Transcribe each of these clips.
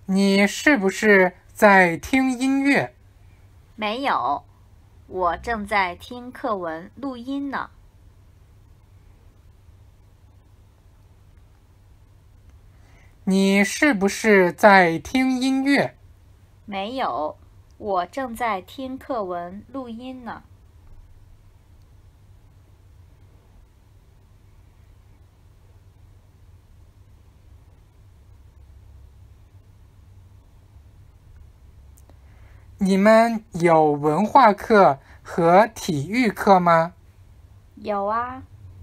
你是不是在听音乐？ 没有，我正在听课文录音呢。 你是不是在听音乐？ 没有，我正在听课文录音呢。 你们有文化课和体育课吗？ 有啊。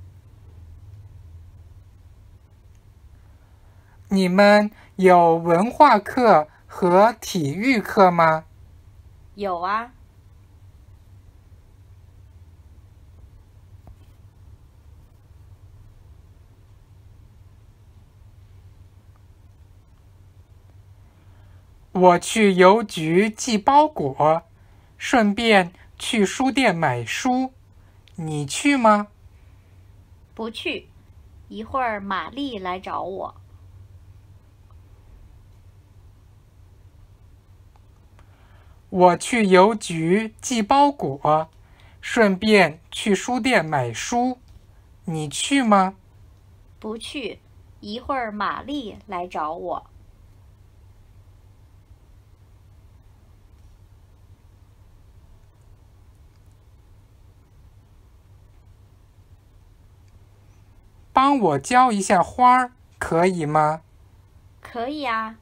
你们有文化课和体育课吗？ 有啊。 我去邮局寄包裹，顺便去书店买书。你去吗？ 不去，一会儿玛丽来找我。 我去邮局寄包裹，顺便去书店买书。你去吗？ 不去，一会儿玛丽来找我。 帮我浇一下花，可以吗？ 可以啊。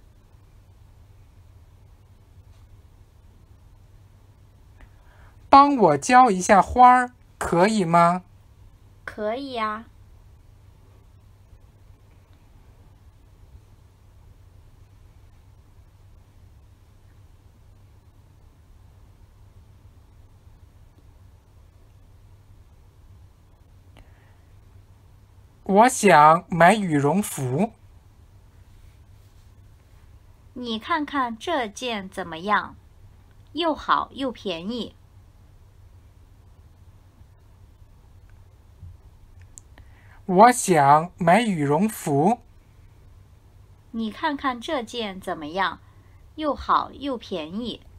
帮我浇一下花，可以吗？ 可以啊。 我想买羽绒服。 你看看这件怎么样？又好又便宜。 我想买羽绒服。 你看看这件怎么样？又好又便宜。